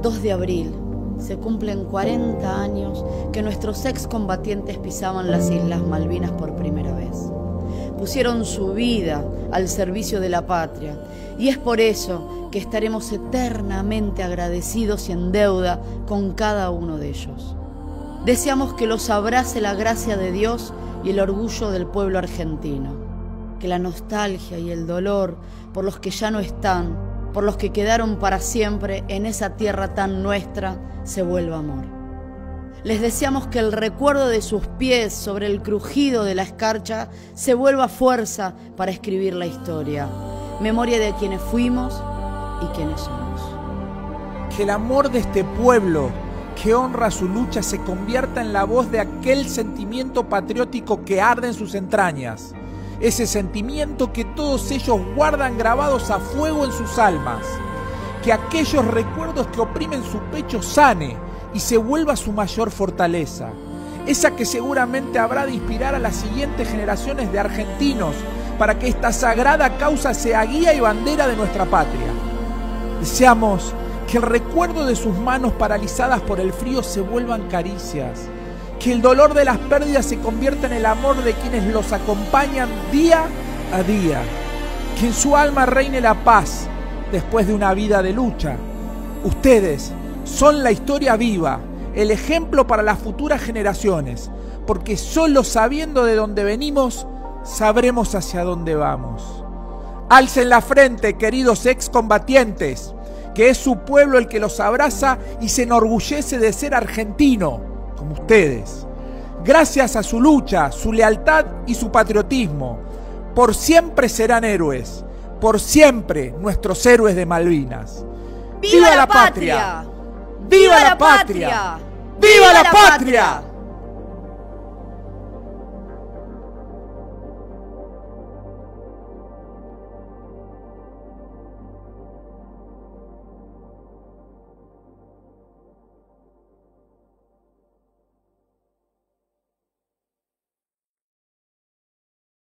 2 de abril se cumplen 40 años que nuestros excombatientes pisaban las Islas Malvinas por primera vez. Pusieron su vida al servicio de la patria y es por eso que estaremos eternamente agradecidos y en deuda con cada uno de ellos. Deseamos que los abrace la gracia de Dios y el orgullo del pueblo argentino, que la nostalgia y el dolor por los que ya no están, por los que quedaron para siempre en esa tierra tan nuestra, se vuelva amor. Les deseamos que el recuerdo de sus pies sobre el crujido de la escarcha se vuelva fuerza para escribir la historia, memoria de quienes fuimos y quienes somos. Que el amor de este pueblo que honra su lucha se convierta en la voz de aquel sentimiento patriótico que arde en sus entrañas, ese sentimiento que todos ellos guardan grabados a fuego en sus almas, que aquellos recuerdos que oprimen su pecho sane y se vuelva su mayor fortaleza, esa que seguramente habrá de inspirar a las siguientes generaciones de argentinos para que esta sagrada causa sea guía y bandera de nuestra patria. Deseamos que el recuerdo de sus manos paralizadas por el frío se vuelvan caricias, que el dolor de las pérdidas se convierta en el amor de quienes los acompañan día a día, que en su alma reine la paz después de una vida de lucha. Ustedes son la historia viva, el ejemplo para las futuras generaciones, porque solo sabiendo de dónde venimos, sabremos hacia dónde vamos. Alcen la frente, queridos excombatientes, que es su pueblo el que los abraza y se enorgullece de ser argentino, como ustedes. Gracias a su lucha, su lealtad y su patriotismo, por siempre serán héroes, por siempre nuestros héroes de Malvinas. ¡Viva la patria! ¡Viva la patria! ¡Viva la patria!